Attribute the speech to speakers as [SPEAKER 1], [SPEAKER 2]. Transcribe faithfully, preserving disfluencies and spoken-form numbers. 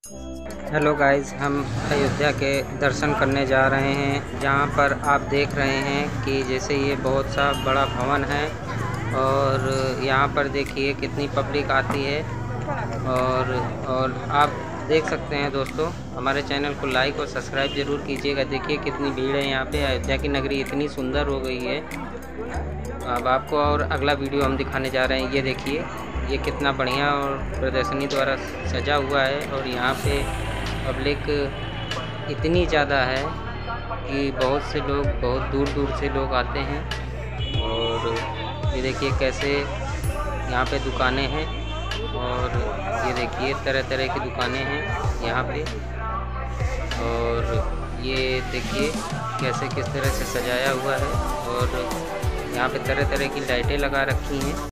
[SPEAKER 1] Hello guys, हम अयोध्या के दर्शन करने जा रहे हैं, जहां पर आप देख रहे हैं कि जैसे ये बहुत सा बड़ा भवन है और यहां पर देखिए कितनी पब्लिक आती है। और और आप देख सकते हैं दोस्तों, हमारे चैनल को लाइक और सब्सक्राइब ज़रूर कीजिएगा। देखिए कितनी भीड़ है यहाँ पे। अयोध्या की नगरी इतनी सुंदर हो गई है। अब आपको और अगला वीडियो हम दिखाने जा रहे हैं। ये देखिए, ये कितना बढ़िया और प्रदर्शनी द्वारा सजा हुआ है। और यहाँ पे पब्लिक इतनी ज़्यादा है कि बहुत से लोग, बहुत दूर दूर से लोग आते हैं। और ये देखिए कैसे यहाँ पे दुकानें हैं। और ये देखिए तरह तरह की दुकानें हैं यहाँ पे। और ये देखिए कैसे किस तरह से सजाया हुआ है। और यहाँ पे तरह तरह की लाइटें लगा रखी हैं।